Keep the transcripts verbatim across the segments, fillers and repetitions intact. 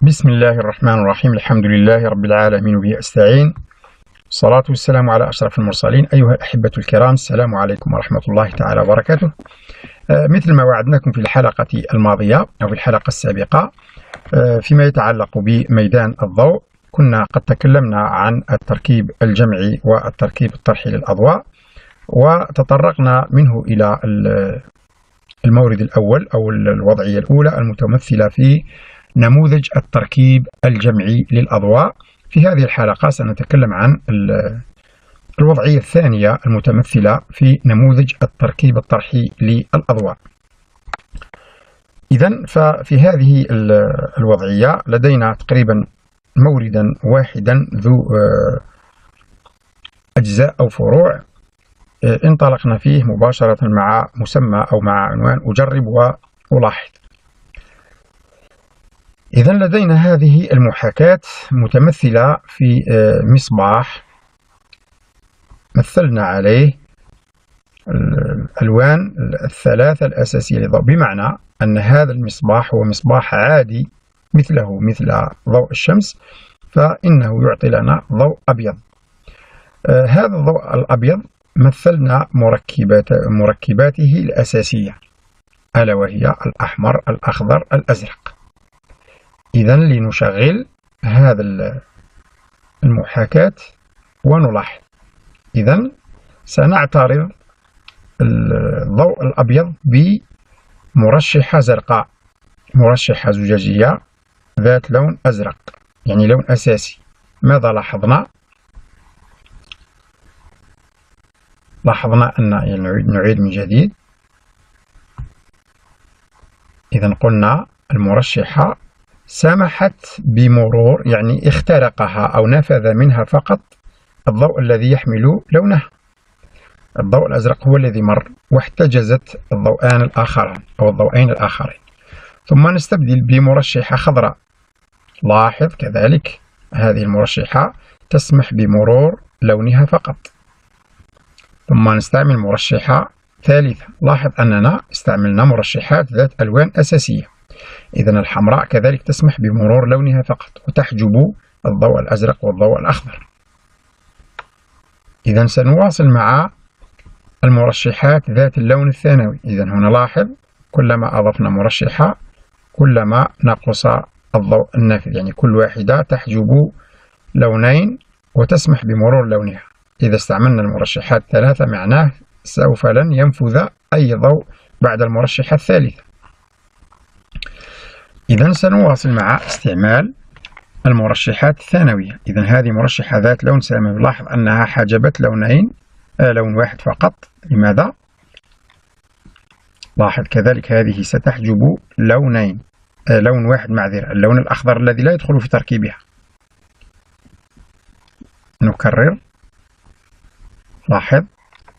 بسم الله الرحمن الرحيم. الحمد لله رب العالمين وبه أستعين. الصلاة والسلام على أشرف المرسلين. أيها الأحبة الكرام، السلام عليكم ورحمة الله تعالى وبركاته. آه مثل ما وعدناكم في الحلقة الماضية أو في الحلقة السابقة آه فيما يتعلق بميدان الضوء، كنا قد تكلمنا عن التركيب الجمعي والتركيب الطرحي للأضواء، وتطرقنا منه إلى المورد الأول أو الوضعية الأولى المتمثلة في نموذج التركيب الجمعي للأضواء. في هذه الحلقة سنتكلم عن الوضعية الثانية المتمثلة في نموذج التركيب الطرحي للأضواء. إذن ففي هذه الوضعية لدينا تقريبا موردا واحدا ذو أجزاء أو فروع انطلقنا فيه مباشرة مع مسمى أو مع عنوان أجرب وألاحظ. إذا لدينا هذه المحاكاة متمثلة في مصباح مثلنا عليه الألوان الثلاثة الأساسية للضوء، بمعنى أن هذا المصباح هو مصباح عادي مثله مثل ضوء الشمس، فإنه يعطي لنا ضوء أبيض. هذا الضوء الأبيض مثلنا مركبات مركباته الأساسية، ألا وهي الأحمر، الأخضر، الأزرق. إذن لنشغل هذا المحاكاة ونلاحظ. إذن سنعترض الضوء الأبيض بمرشحة زرقاء، مرشحة زجاجية ذات لون أزرق، يعني لون أساسي. ماذا لاحظنا؟ لاحظنا أن نعيد من جديد. إذن قلنا المرشحة سمحت بمرور، يعني اخترقها أو نفذ منها فقط الضوء الذي يحمل لونه. الضوء الأزرق هو الذي مر واحتجزت الضوءان الآخران أو الضوئين الآخرين. ثم نستبدل بمرشحة خضراء. لاحظ كذلك هذه المرشحة تسمح بمرور لونها فقط. ثم نستعمل مرشحة ثالثة. لاحظ أننا استعملنا مرشحات ذات ألوان أساسية. إذن الحمراء كذلك تسمح بمرور لونها فقط وتحجب الضوء الأزرق والضوء الأخضر. إذن سنواصل مع المرشحات ذات اللون الثانوي. إذن هنا لاحظ كلما أضفنا مرشحة كلما نقص الضوء النافذ، يعني كل واحدة تحجب لونين وتسمح بمرور لونها. إذا استعملنا المرشحات ثلاثة معناه سوف لن ينفذ أي ضوء بعد المرشحة الثالثة. إذن سنواصل مع استعمال المرشحات الثانوية. إذن هذه مرشحة ذات لون سامي. لاحظ أنها حجبت لونين، آه لون واحد فقط. لماذا؟ لاحظ كذلك هذه ستحجب لونين، آه لون واحد معذرة، اللون الأخضر الذي لا يدخل في تركيبها. نكرر. لاحظ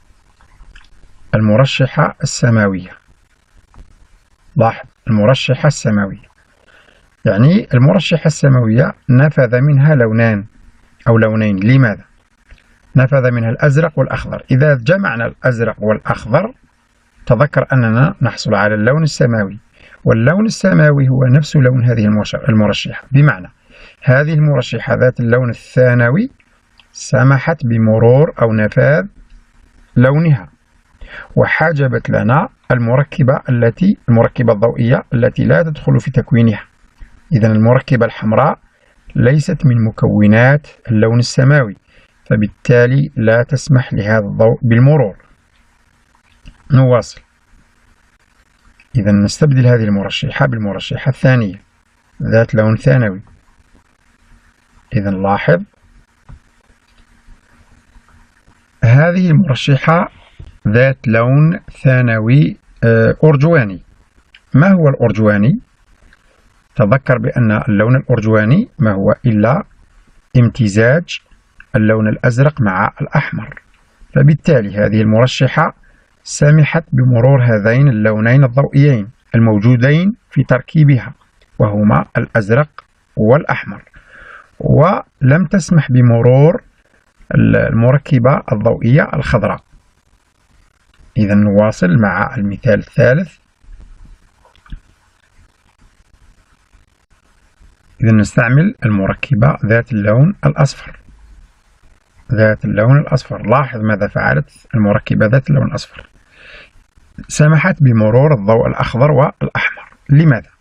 المرشحة السماوية. لاحظ المرشحة السماوية، يعني المرشحة السماوية نفذ منها لونان أو لونين. لماذا؟ نفذ منها الأزرق والأخضر. إذا جمعنا الأزرق والأخضر تذكر أننا نحصل على اللون السماوي، واللون السماوي هو نفس لون هذه المرشحة، بمعنى هذه المرشحة ذات اللون الثانوي سمحت بمرور أو نفاذ لونها وحجبت لنا المركبة التي المركبة الضوئية التي لا تدخل في تكوينها. إذن المركبة الحمراء ليست من مكونات اللون السماوي، فبالتالي لا تسمح لهذا الضوء بالمرور. نواصل. إذن نستبدل هذه المرشحة بالمرشحة الثانية ذات لون ثانوي. إذن لاحظ هذه المرشحة ذات لون ثانوي أرجواني. ما هو الأرجواني؟ تذكر بأن اللون الأرجواني ما هو إلا امتزاج اللون الأزرق مع الأحمر، فبالتالي هذه المرشحة سمحت بمرور هذين اللونين الضوئيين الموجودين في تركيبها، وهما الأزرق والأحمر، ولم تسمح بمرور المركبة الضوئية الخضراء. إذا نواصل مع المثال الثالث. إذا نستعمل المركبة ذات اللون الأصفر. ذات اللون الأصفر، لاحظ ماذا فعلت المركبة ذات اللون الأصفر. سمحت بمرور الضوء الأخضر والأحمر. لماذا؟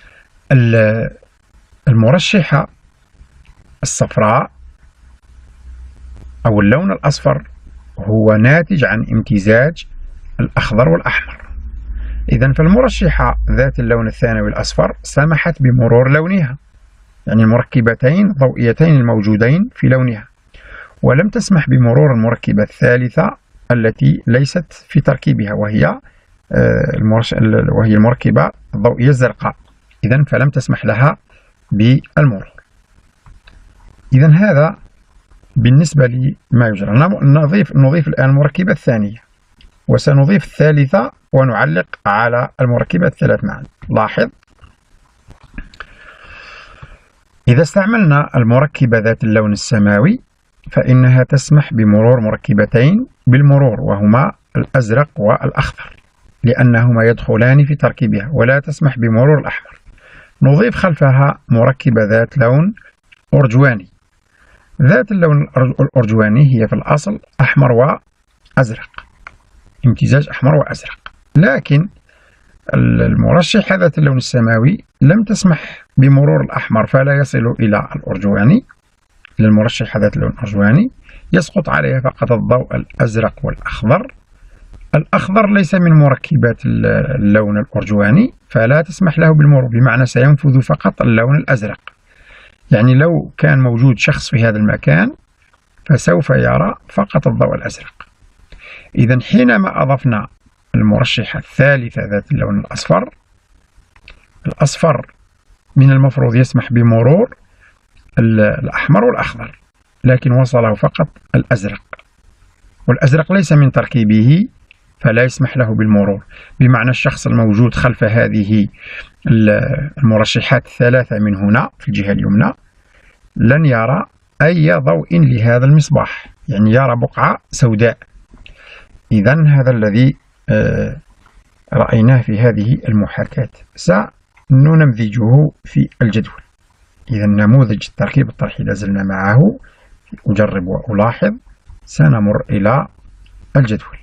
المرشحة الصفراء أو اللون الأصفر هو ناتج عن امتزاج الأخضر والأحمر. إذن فالمرشحة ذات اللون الثانوي الأصفر سمحت بمرور لونها، يعني المركبتين الضوئيتين الموجودين في لونها، ولم تسمح بمرور المركبة الثالثة التي ليست في تركيبها، وهي وهي المركبة الضوئية الزرقاء. إذن فلم تسمح لها بالمرور. إذن هذا بالنسبة لما يجرى. نضيف نضيف الآن المركبة الثانية، وسنضيف الثالثة ونعلق على المركبة الثلاث معا. لاحظ، إذا استعملنا المركبة ذات اللون السماوي فإنها تسمح بمرور مركبتين بالمرور، وهما الأزرق والأخضر، لأنهما يدخلان في تركيبها، ولا تسمح بمرور الأحمر. نضيف خلفها مركبة ذات لون أرجواني. ذات اللون الأرجواني هي في الأصل أحمر وأزرق، امتزاج أحمر وأزرق، لكن المرشحة ذات اللون السماوي لم تسمح بمرور الأحمر، فلا يصل إلى الأرجواني. للمرشحة ذات اللون الأرجواني يسقط عليها فقط الضوء الأزرق والأخضر. الأخضر ليس من مركبات اللون الأرجواني، فلا تسمح له بالمرور، بمعنى سينفذ فقط اللون الأزرق. يعني لو كان موجود شخص في هذا المكان فسوف يرى فقط الضوء الأزرق. إذا حينما أضفنا المرشحة الثالثة ذات اللون الأصفر، الأصفر من المفروض يسمح بمرور الأحمر والأخضر، لكن وصله فقط الأزرق، والأزرق ليس من تركيبه فلا يسمح له بالمرور، بمعنى الشخص الموجود خلف هذه المرشحات الثلاثة من هنا في الجهة اليمنى لن يرى أي ضوء لهذا المصباح، يعني يرى بقعة سوداء. إذن هذا الذي رأيناه في هذه المحاكاة سننمذجه في الجدول. إذا نموذج التركيب الطرحي لازلنا معه، أجرب وألاحظ. سنمر إلى الجدول.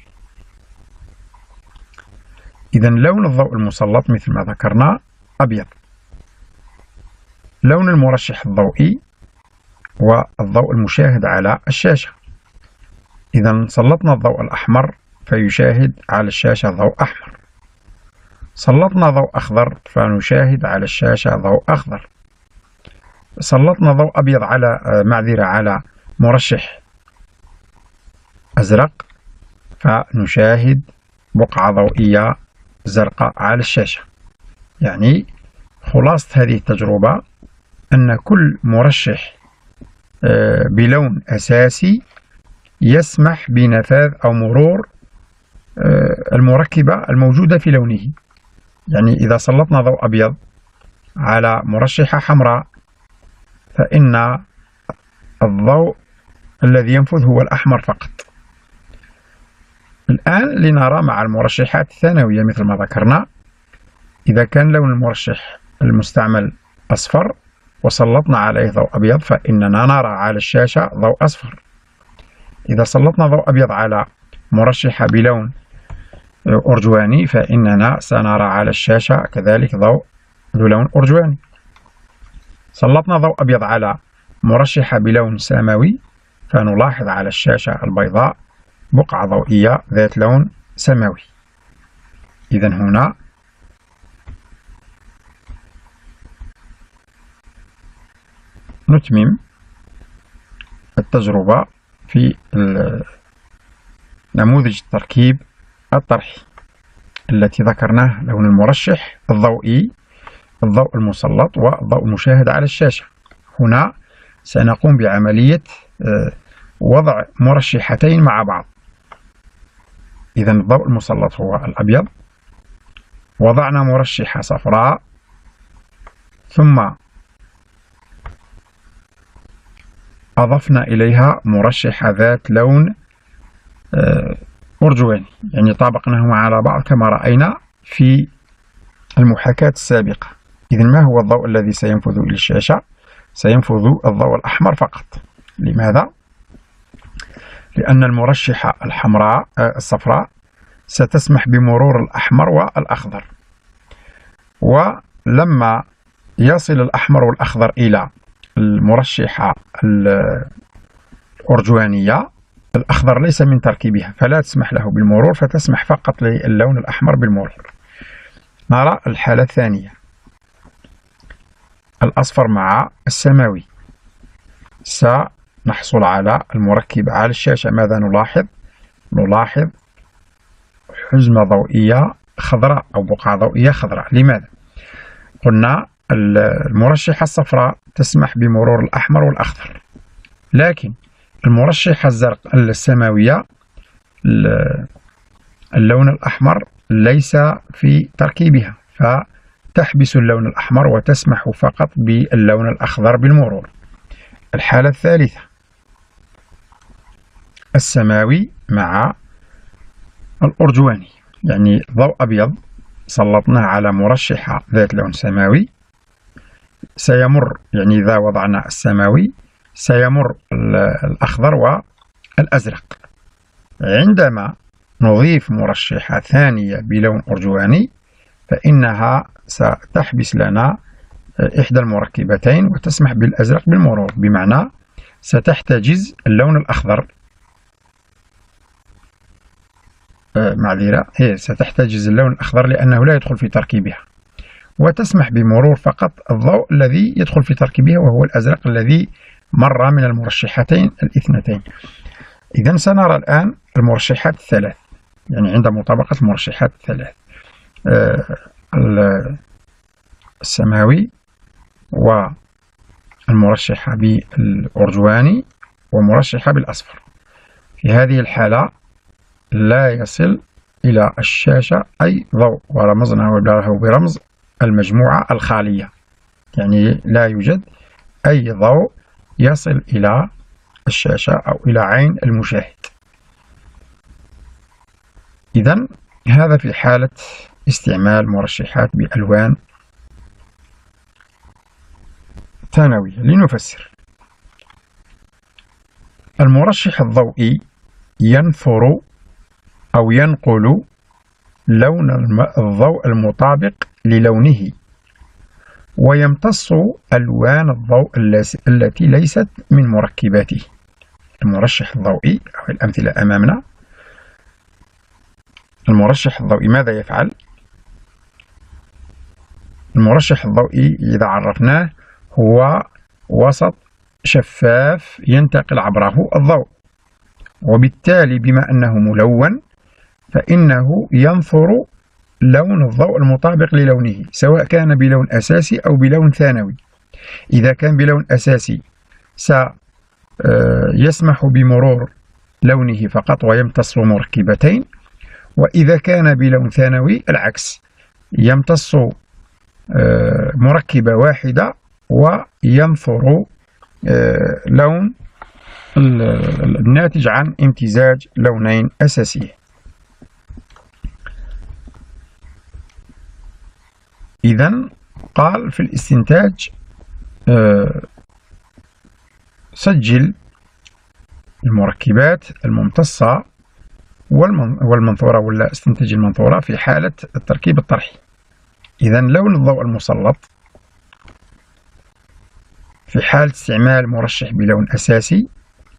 إذا لون الضوء المسلط مثل ما ذكرنا أبيض. لون المرشح الضوئي والضوء المشاهد على الشاشة. إذا سلطنا الضوء الأحمر فيشاهد على الشاشة ضوء أحمر، سلطنا ضوء أخضر فنشاهد على الشاشة ضوء أخضر، سلطنا ضوء أبيض على معذرة على مرشح أزرق فنشاهد بقعة ضوئية زرقاء على الشاشة. يعني خلاصة هذه التجربة أن كل مرشح بلون أساسي يسمح بنفاذ أو مرور المركبة الموجودة في لونه. يعني إذا سلطنا ضوء أبيض على مرشحة حمراء فإن الضوء الذي ينفذ هو الأحمر فقط. الآن لنرى مع المرشحات الثانوية مثل ما ذكرنا، إذا كان لون المرشح المستعمل أصفر وسلطنا عليه ضوء أبيض فإننا نرى على الشاشة ضوء أصفر. إذا سلطنا ضوء أبيض على مرشحة بلون أرجواني فإننا سنرى على الشاشة كذلك ضوء بلون أرجواني. سلطنا ضوء أبيض على مرشحة بلون سماوي فنلاحظ على الشاشة البيضاء بقعة ضوئية ذات لون سماوي. إذن هنا نتمم التجربة في نموذج التركيب الطرحي التي ذكرناه: لون المرشح الضوئي، الضوء المسلط، والضوء المشاهد على الشاشة. هنا سنقوم بعملية وضع مرشحتين مع بعض. إذا الضوء المسلط هو الأبيض، وضعنا مرشحة صفراء، ثم أضفنا إليها مرشحة ذات لون أرجواني، يعني طابقناهما على بعض كما رأينا في المحاكاة السابقة. إذن ما هو الضوء الذي سينفذ إلى الشاشة؟ سينفذ الضوء الأحمر فقط. لماذا؟ لأن المرشحة الحمراء الصفراء ستسمح بمرور الأحمر والأخضر، ولما يصل الأحمر والأخضر إلى المرشحة الأرجوانية الأخضر ليس من تركيبها فلا تسمح له بالمرور، فتسمح فقط للون الأحمر بالمرور. نرى الحالة الثانية، الأصفر مع السماوي. سنحصل على المركب على الشاشة. ماذا نلاحظ؟ نلاحظ حزمة ضوئية خضراء أو بقعة ضوئية خضراء. لماذا؟ قلنا المرشحة الصفراء تسمح بمرور الأحمر والأخضر، لكن المرشحة الزرق السماوية اللون الأحمر ليس في تركيبها، فتحبس اللون الأحمر وتسمح فقط باللون الأخضر بالمرور. الحالة الثالثة، السماوي مع الأرجواني، يعني ضوء أبيض سلطناه على مرشحة ذات لون سماوي سيمر، يعني إذا وضعنا السماوي سيمر الأخضر والأزرق. عندما نضيف مرشحة ثانية بلون أرجواني فإنها ستحبس لنا إحدى المركبتين وتسمح بالأزرق بالمرور، بمعنى ستحتجز اللون الأخضر معذرة هي ستحتجز اللون الأخضر لأنه لا يدخل في تركيبها، وتسمح بمرور فقط الضوء الذي يدخل في تركيبها وهو الأزرق الذي مر من المرشحتين الاثنتين. إذن سنرى الآن المرشحات الثلاث، يعني عند مطابقة المرشحات الثلاث، السماوي والمرشحة بالأرجواني ومرشحة بالأصفر. في هذه الحالة لا يصل إلى الشاشة أي ضوء، ورمزناه له برمز المجموعة الخالية، يعني لا يوجد أي ضوء يصل إلى الشاشة أو إلى عين المشاهد. إذن هذا في حالة استعمال مرشحات بألوان ثانوية. لنفسر، المرشح الضوئي ينفر أو ينقل لون الضوء المطابق للونه، ويمتص ألوان الضوء التي ليست من مركباته. المرشح الضوئي أو الأمثلة أمامنا، المرشح الضوئي ماذا يفعل؟ المرشح الضوئي إذا عرفناه هو وسط شفاف ينتقل عبره الضوء، وبالتالي بما أنه ملون فإنه ينثر لون الضوء المطابق للونه، سواء كان بلون أساسي أو بلون ثانوي. إذا كان بلون أساسي سيسمح بمرور لونه فقط ويمتص مركبتين، وإذا كان بلون ثانوي العكس، يمتص مركبة واحدة وينثر لون الناتج عن امتزاج لونين أساسيين. إذن قال في الاستنتاج سجل المركبات الممتصة والمنثورة، ولا استنتج المنثورة في حالة التركيب الطرحي. إذن لون الضوء المسلط في حال استعمال مرشح بلون أساسي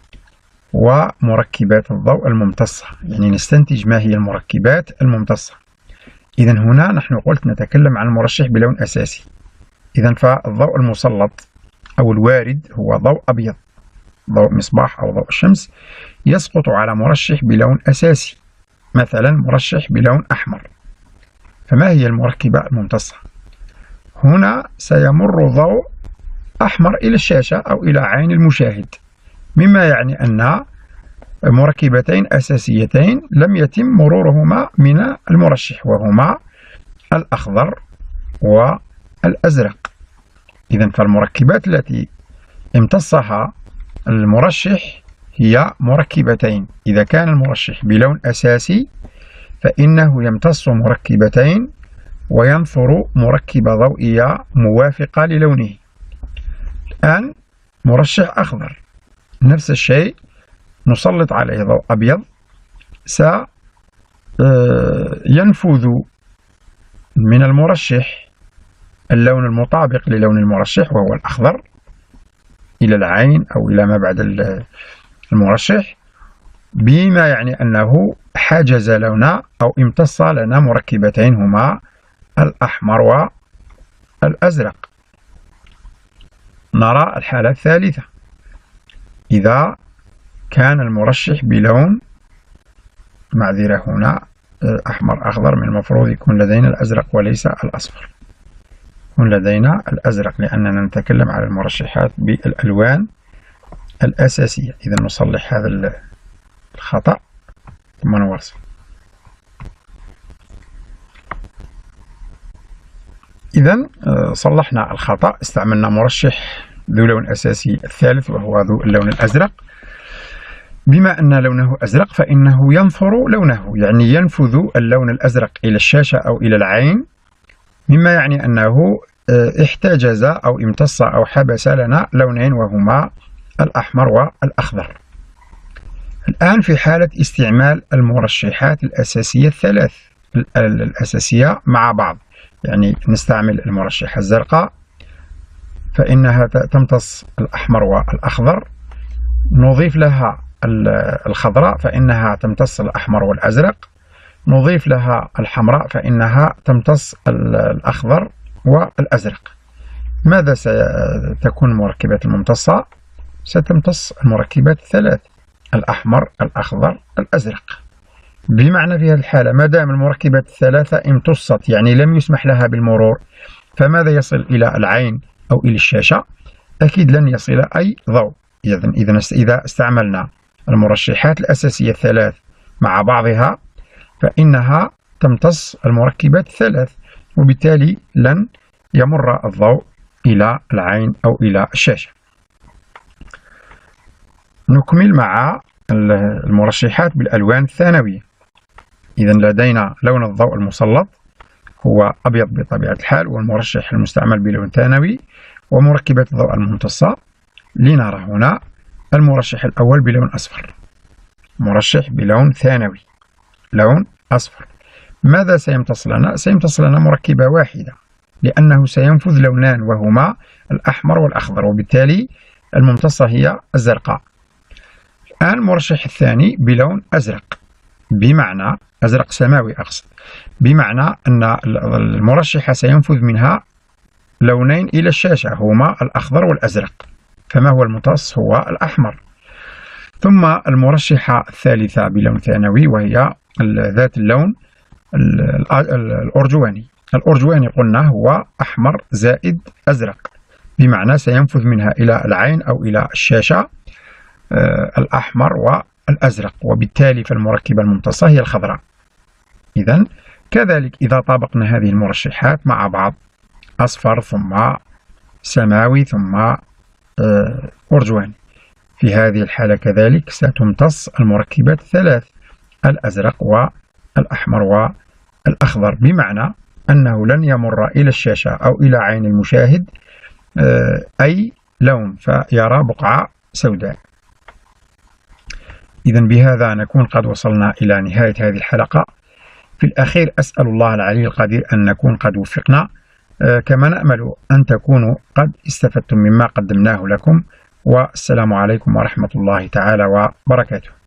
ومركبات الضوء الممتصة، يعني نستنتج ما هي المركبات الممتصة. إذن هنا نحن قلت نتكلم عن المرشح بلون أساسي، إذن فالضوء المسلط أو الوارد هو ضوء أبيض، ضوء مصباح أو ضوء الشمس يسقط على مرشح بلون أساسي، مثلا مرشح بلون أحمر. فما هي المركبة الممتصة؟ هنا سيمر ضوء أحمر إلى الشاشة أو إلى عين المشاهد، مما يعني أن مركبتين أساسيتين لم يتم مرورهما من المرشح، وهما الأخضر والأزرق. إذن فالمركبات التي امتصها المرشح هي مركبتين. إذا كان المرشح بلون أساسي فإنه يمتص مركبتين وينثر مركبة ضوئية موافقة للونه. الآن مرشح أخضر نفس الشيء، نسلط عليه ضوء أبيض، سينفذ من المرشح اللون المطابق للون المرشح وهو الأخضر إلى العين أو إلى ما بعد المرشح، بما يعني أنه حجز لنا أو امتص لنا مركبتين هما الأحمر والأزرق. نرى الحالة الثالثة، إذا كان المرشح بلون، معذرة هنا أحمر أخضر، من المفروض يكون لدينا الأزرق وليس الأصفر، يكون لدينا الأزرق لأننا نتكلم على المرشحات بالألوان الأساسية. إذا نصلح هذا الخطأ ثم نواصل. إذا صلحنا الخطأ، استعملنا مرشح ذو لون أساسي الثالث وهو ذو اللون الأزرق. بما أن لونه أزرق فإنه ينثر لونه، يعني ينفذ اللون الأزرق إلى الشاشة أو إلى العين، مما يعني أنه احتجز أو امتص أو حبس لنا لونين وهما الأحمر والأخضر. الآن في حالة استعمال المرشحات الأساسية الثلاث الأساسية مع بعض، يعني نستعمل المرشحة الزرقاء فإنها تمتص الأحمر والأخضر، نضيف لها الخضراء فإنها تمتص الأحمر والأزرق، نضيف لها الحمراء فإنها تمتص الأخضر والأزرق. ماذا ستكون المركبات الممتصة؟ ستمتص المركبات الثلاث، الأحمر الأخضر الأزرق. بمعنى في هذه الحالة ما دام المركبات الثلاثة امتصت، يعني لم يسمح لها بالمرور، فماذا يصل إلى العين أو إلى الشاشة؟ أكيد لن يصل أي ضوء. إذا إذا استعملنا المرشحات الأساسية الثلاث مع بعضها فإنها تمتص المركبات الثلاث، وبالتالي لن يمر الضوء إلى العين أو إلى الشاشة. نكمل مع المرشحات بالألوان الثانوية. إذا لدينا لون الضوء المسلط هو أبيض بطبيعة الحال، والمرشح المستعمل بلون ثانوي، ومركبات الضوء الممتصة. لنرى هنا المرشح الأول بلون أصفر، مرشح بلون ثانوي لون أصفر. ماذا سيمتص لنا؟ سيمتص لنا مركبة واحدة، لأنه سينفذ لونان وهما الأحمر والأخضر، وبالتالي الممتصة هي الزرقاء. الآن المرشح الثاني بلون أزرق، بمعنى أزرق سماوي أقصد، بمعنى أن المرشحة سينفذ منها لونين إلى الشاشة هما الأخضر والأزرق، فما هو الممتص؟ هو الأحمر. ثم المرشحة الثالثة بلون ثانوي وهي ذات اللون الأرجواني. الأرجواني قلنا هو أحمر زائد أزرق، بمعنى سينفذ منها إلى العين أو إلى الشاشة الأحمر والأزرق، وبالتالي فالمركبة الممتصة هي الخضراء. إذن كذلك إذا طابقنا هذه المرشحات مع بعض، أصفر ثم سماوي ثم أرجواني، في هذه الحالة كذلك ستمتص المركبات الثلاث، الأزرق والأحمر والأخضر، بمعنى أنه لن يمر إلى الشاشة أو إلى عين المشاهد أي لون فيرى بقعة سوداء. إذن بهذا نكون قد وصلنا إلى نهاية هذه الحلقة. في الأخير أسأل الله العلي القدير أن نكون قد وفقنا، كما نأمل أن تكونوا قد استفدتم مما قدمناه لكم، والسلام عليكم ورحمة الله تعالى وبركاته.